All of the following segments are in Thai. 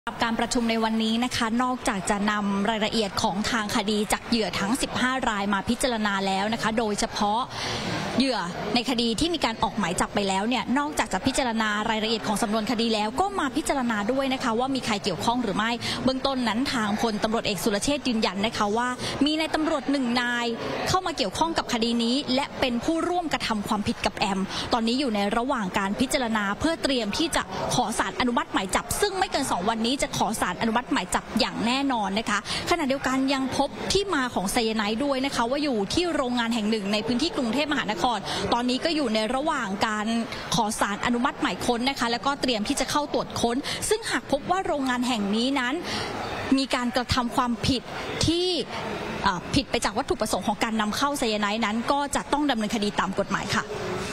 การประชุมในวันนี้นะคะนอกจากจะนำรายละเอียดของทางคดีจากเหยื่อทั้ง15รายมาพิจารณาแล้วนะคะโดยเฉพาะเหยื่อในคดีที่มีการออกหมายจับไปแล้วเนี่ยนอกจากจะพิจารณารายละเอียดของสำนวนคดีแล้วก็มาพิจารณาด้วยนะคะว่ามีใครเกี่ยวข้องหรือไม่เบื้องต้นนั้นทางพลตำรวจเอกสุรเชษฐ์ยืนยันนะคะว่ามีนายตำรวจ1 นายเข้ามาเกี่ยวข้องกับคดีนี้และเป็นผู้ร่วมกระทำความผิดกับแอมตอนนี้อยู่ในระหว่างการพิจารณาเพื่อเตรียมที่จะขอศาลอนุมัติหมายจับซึ่งไม่เกิน2 วันนี้จะขอศาลอนุมัติหมายจับอย่างแน่นอนนะคะขณะเดียวกันยังพบที่มาของไซยาไนด์ด้วยนะคะว่าอยู่ที่โรงงานแห่งหนึ่งในพื้นที่กรุงเทพมหานครตอนนี้ก็อยู่ในระหว่างการขอศาลอนุมัติหมายค้นนะคะแล้วก็เตรียมที่จะเข้าตรวจค้นซึ่งหากพบว่าโรงงานแห่งนี้นั้นมีการกระทำความผิดที่ผิดไปจากวัตถุประสงค์ของการนำเข้าไซยาไนด์นั้นก็จะต้องดำเนินคดีตามกฎหมายค่ะ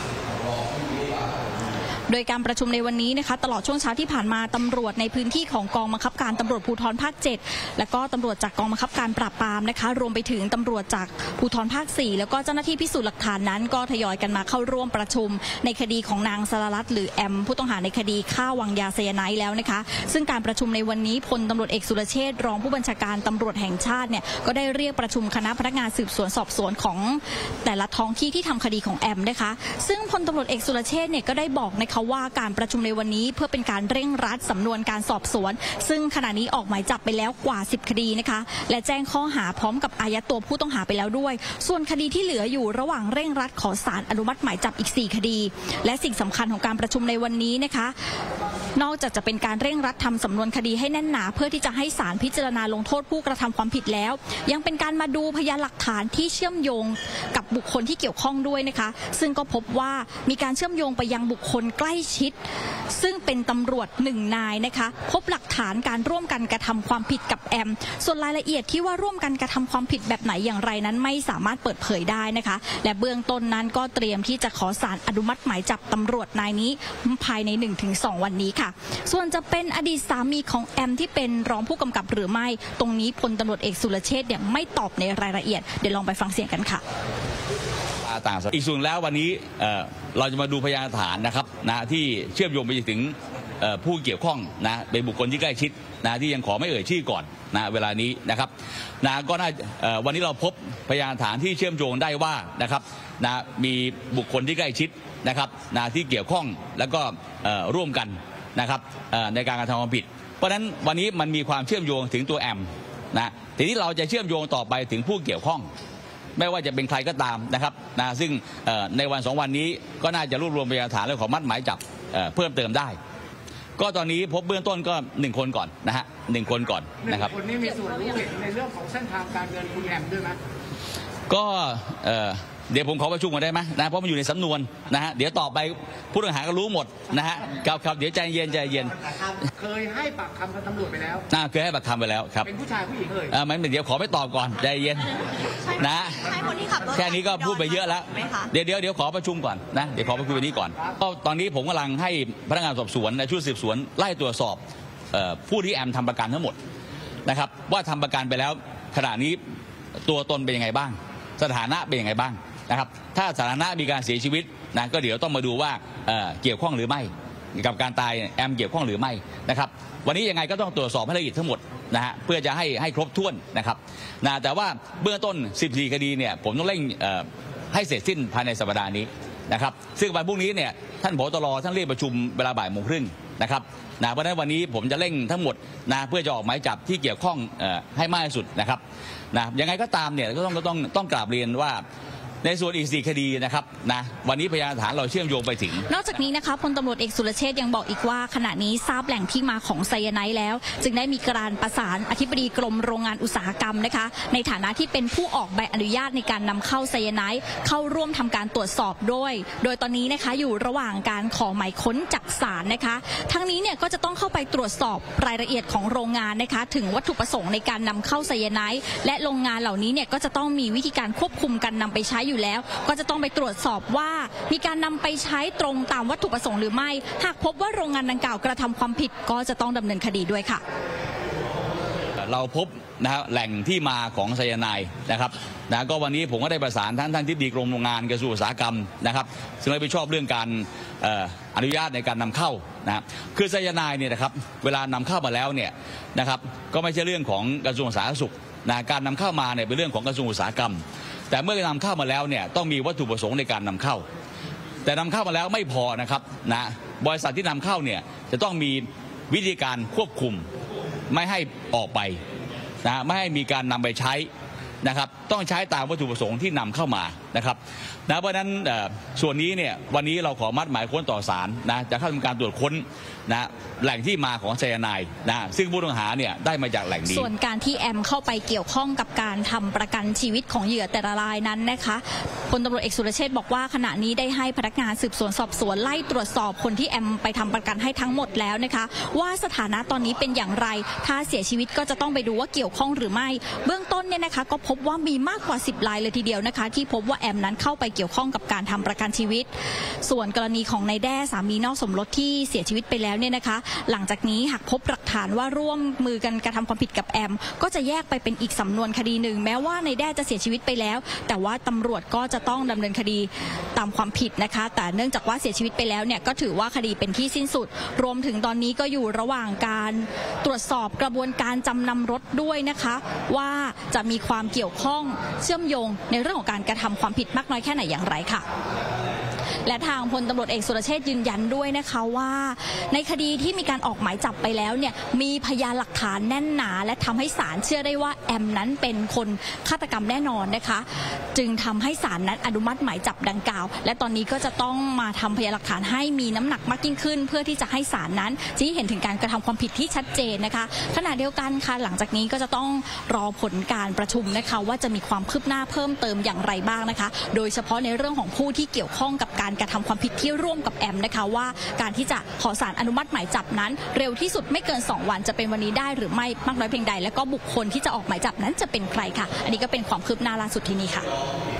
โดยการประชุมในวันนี้นะคะตลอดช่วงเช้าที่ผ่านมาตำรวจในพื้นที่ของกองบังคับการตำรวจภูธรภาค7และก็ตำรวจจากกองบังคับการปราบปรามนะคะรวมไปถึงตำรวจจากภูธรภาค4แล้วก็เจ้าหน้าที่พิสูจน์หลักฐานนั้นก็ทยอยกันมาเข้าร่วมประชุมในคดีของนางสรรัตน์หรือแอมผู้ต้องหาในคดีฆ่าวางยาไซยาไนด์แล้วนะคะซึ่งการประชุมในวันนี้พลตำรวจเอกสุรเชษฐ์รองผู้บัญชาการตำรวจแห่งชาติเนี่ยก็ได้เรียกประชุมคณะพนักงานสืบสวนสอบสวนของแต่ละท้องที่ที่ทำคดีของแอมนะคะซึ่งพลตำรวจเอกสุรเชษฐ์เนี่ยก็ได้บอกนะคะว่าการประชุมในวันนี้เพื่อเป็นการเร่งรัดสำนวนการสอบสวนซึ่งขณะนี้ออกหมายจับไปแล้วกว่า10 คดีนะคะและแจ้งข้อหาพร้อมกับอายัดตัวผู้ต้องหาไปแล้วด้วยส่วนคดีที่เหลืออยู่ระหว่างเร่งรัดขอศาลอนุมัติหมายจับอีก4 คดีและสิ่งสำคัญของการประชุมในวันนี้นะคะนอกจากจะเป็นการเร่งรัดทำสำนวนคดีให้แน่นหนาเพื่อที่จะให้ศาลพิจารณาลงโทษผู้กระทำความผิดแล้วยังเป็นการมาดูพยานหลักฐานที่เชื่อมโยงกับบุคคลที่เกี่ยวข้องด้วยนะคะซึ่งก็พบว่ามีการเชื่อมโยงไปยังบุคคลใกล้ชิดซึ่งเป็นตำรวจ1 นายนะคะพบหลักฐานการร่วมกันกระทำความผิดกับแอมส่วนรายละเอียดที่ว่าร่วมกันกระทำความผิดแบบไหนอย่างไรนั้นไม่สามารถเปิดเผยได้นะคะและเบื้องต้นนั้นก็เตรียมที่จะขอศาลอนุมัติหมายจับตำรวจนายนี้ภายใน 1-2 วันนี้ค่ะส่วนจะเป็นอดีตสามีของแอมที่เป็นรองผู้กำกับหรือไม่ตรงนี้พลตำรวจเอกสุรเชษฐ์เนี่ยไม่ตอบในรายละเอียดเดี๋ยวลองไปฟังเสียงกันค่ะอีกส่วนแล้ววันนี้เราจะมาดูพยานหลักฐานนะครับที่เชื่อมโยงไปถึงผู้เกี่ยวข้องเป็นบุคคลที่ใกล้ชิดที่ยังขอไม่เอ่ยชื่อก่อนเวลานี้นะครับก็น่าวันนี้เราพบพยานหลักฐานที่เชื่อมโยงได้ว่านะครับมีบุคคลที่ใกล้ชิดนะครับที่เกี่ยวข้องแล้วก็ร่วมกันนะครับในการกระทำความผิดเพราะฉะนั้นวันนี้มันมีความเชื่อมโยงถึงตัวแอมทีนี้เราจะเชื่อมโยงต่อไปถึงผู้เกี่ยวข้องไม่ว่าจะเป็นใครก็ตามนะครับซึ่งในวัน2 วันนี้ก็น่าจะรวบรวมพยานหลักฐานและขอมัดหมายจับเพิ่มเติมได้ก็ตอนนี้พบเบื้องต้นก็1 คนก่อน1 คนก่อนนะครับคนนี้มีส่วนรู้เห็นในเรื่องของเส้นทางการเงินคุณแอมด้วยไหมก็เดี๋ยวผมขอประชุมกันได้ไหมเพราะมันอยู่ในสำนวนเดี๋ยวต่อไปผู้ต้องหาก็รู้หมดครับเดี๋ยวใจเย็นเคยให้ปากคำกับตำรวจไปแล้วเคยให้ปากคำไปแล้วครับเป็นผู้ชายผู้หญิงเลยมันเดี๋ยวขอไม่ตอบก่อนใจเย็นแค่นี้ก็พูดไปเยอะแล้วเดี๋ยวขอประชุมก่อนเดี๋ยวขอประชุมวันนี้ก่อนก็ตอนนี้ผมกำลังให้พนักงานสอบสวนและชุดสืบสวนไล่ตรวจสอบผู้ที่แอมทำประกันทั้งหมดนะครับว่าทำประกันไปแล้วขณะนี้ตัวตนเป็นยังไงบ้างสถานะเป็นยังไงบ้างนะครับถ้าสถานะมีการเสียชีวิตก็เดี๋ยวต้องมาดูว่าเกี่ยวข้องหรือไม่กับการตายแอมเกี่ยวข้องหรือไม่นะครับวันนี้ยังไงก็ต้องตรวจสอบให้ละเอียดทั้งหมดเพื่อจะให้ครบถ้วนนะครับแต่ว่าเบื้องต้น14 คดีเนี่ยผมต้องเร่งให้เสร็จสิ้นภายในสัปดาห์นี้นะครับซึ่งวันพรุ่งนี้เนี่ยท่านผอ.ตร.ท่านเรียกประชุมเวลาบ่ายโมงครึ่งนะครับเพราะฉะนั้นวันนี้ผมจะเร่งทั้งหมดเพื่อจะออกหมายจับที่เกี่ยวข้องให้มากที่สุดนะครับยังไงก็ตามเนี่ยก็ต้องกราบเรียนว่าในส่วนอีก4 คดีนะครับวันนี้พยานหลักฐานเราเชื่อมโยงไปถึงนอกจากนี้นะคะพลตำรวจเอกสุรเชษฐ์ยังบอกอีกว่าขณะนี้ทราบแหล่งที่มาของไซยาไนด์แล้วจึงได้มีการประสานอธิบดีกรมโรงงานอุตสาหกรรมนะคะในฐานะที่เป็นผู้ออกใบอนุญาตในการนำเข้าไซยาไนด์เข้าร่วมทำการตรวจสอบด้วยโดยตอนนี้นะคะอยู่ระหว่างการขอหมายค้นจากศาลนะคะทั้งนี้เนี่ยก็จะต้องเข้าไปตรวจสอบรายละเอียดของโรงงานนะคะถึงวัตถุประสงค์ในการนำเข้าไซยาไนด์และโรงงานเหล่านี้เนี่ยก็จะต้องมีวิธีการควบคุมการนำไปใช้อยู่แล้วก็จะต้องไปตรวจสอบว่ามีการนำไปใช้ตรงตามวัตถุประสงค์หรือไม่หากพบว่าโรงงานดังกล่าวกระทำความผิดก็จะต้องดำเนินคดีด้วยค่ะเราพบแหล่งที่มาของไซยาไนด์นะครับก็วันนี้ผมก็ได้ประสานท่านที่ดีกรมโรงงานกระทรวงอุตสาหกรรมนะครับซึ่งรับผิดชอบเรื่องการอนุญาตในการนำเข้านะคือไซยาไนด์เนี่ยนะครับเวลานำเข้ามาแล้วเนี่ยนะครับก็ไม่ใช่เรื่องของกระทรวงสาธารณสุขนะการนำเข้ามาเนี่ยเป็นเรื่องของกระทรวงอุตสาหกรรมแต่เมื่อนำเข้ามาแล้วเนี่ยต้องมีวัตถุประสงค์ในการนำเข้าแต่นำเข้ามาแล้วไม่พอนะครับนะบริษัทที่นำเข้าเนี่ยจะต้องมีวิธีการควบคุมไม่ให้ออกไปนะไม่ให้มีการนำไปใช้นะครับต้องใช้ตามวัตถุประสงค์ที่นำเข้ามานะครับนะเพราะฉะนั้นส่วนนี้เนี่ยวันนี้เราขอมัดหมายค้นต่อศาลนะจะเข้าทำการตรวจค้นนะแหล่งที่มาของไซยาไนด์นะซึ่งผู้ต้องหาเนี่ยได้มาจากแหล่งนี้ส่วนการที่แอมเข้าไปเกี่ยวข้องกับการทำประกันชีวิตของเหยื่อแต่ละรายนั้นนะคะพลตำรวจเอกสุรเชษฐ์บอกว่าขณะนี้ได้ให้พนักงานสืบสวนสอบสวนไล่ตรวจสอบคนที่แอมไปทำประกันให้ทั้งหมดแล้วนะคะว่าสถานะตอนนี้เป็นอย่างไรถ้าเสียชีวิตก็จะต้องไปดูว่าเกี่ยวข้องหรือไม่เบื้องต้นเนี่ยนะคะก็พบว่ามีมากกว่า10รายเลยทีเดียวนะคะที่พบว่าแอมนั้นเข้าไปเกี่ยวข้องกับการทำประกันชีวิตส่วนกรณีของนายแด้สามีนอกสมรสที่เสียชีวิตไปแล้วเนี่ยนะคะหลังจากนี้หากพบหลักฐานว่าร่วมมือกันกระทำความผิดกับแอมก็จะแยกไปเป็นอีกสำนวนคดีหนึ่งแม้ว่านายแด้จะเสียชีวิตไปแล้วแต่ว่าตำรวจก็จะต้องดำเนินคดีตามความผิดนะคะแต่เนื่องจากว่าเสียชีวิตไปแล้วเนี่ยก็ถือว่าคดีเป็นที่สิ้นสุดรวมถึงตอนนี้ก็อยู่ระหว่างการตรวจสอบกระบวนการจำนำรถด้วยนะคะว่าจะมีความเกี่ยวข้องเชื่อมโยงในเรื่องของการกระทำความผิดมากน้อยแค่ไหนอย่างไรค่ะและทางพลตำรวจเอกสุรเชษฐ์ยืนยันด้วยนะคะว่าในคดีที่มีการออกหมายจับไปแล้วเนี่ยมีพยานหลักฐานแน่นหนาและทำให้ศาลเชื่อได้ว่าแอมนั้นเป็นคนฆาตกรรมแน่นอนนะคะจึงทำให้ศาลนั้นอนุมัติหมายจับดังกล่าวและตอนนี้ก็จะต้องมาทำพยานหลักฐานให้มีน้ำหนักมากยิ่งขึ้นเพื่อที่จะให้ศาลนั้นชี้เห็นถึงการกระทำความผิดที่ชัดเจนนะคะขณะเดียวกันค่ะหลังจากนี้ก็จะต้องรอผลการประชุมนะคะว่าจะมีความคืบหน้าเพิ่มเติมอย่างไรบ้างนะคะโดยเฉพาะในเรื่องของผู้ที่เกี่ยวข้องกับการกระทำความผิดที่ร่วมกับแอมนะคะว่าการที่จะขอศาลอนุมัติหมายจับนั้นเร็วที่สุดไม่เกิน2วันจะเป็นวันนี้ได้หรือไม่มากน้อยเพียงใดและก็บุคคลที่จะออกหมายจับนั้นจะเป็นใครค่ะอันนี้ก็เป็นความคืบหน้าล่าสุดที่นี่ค่ะ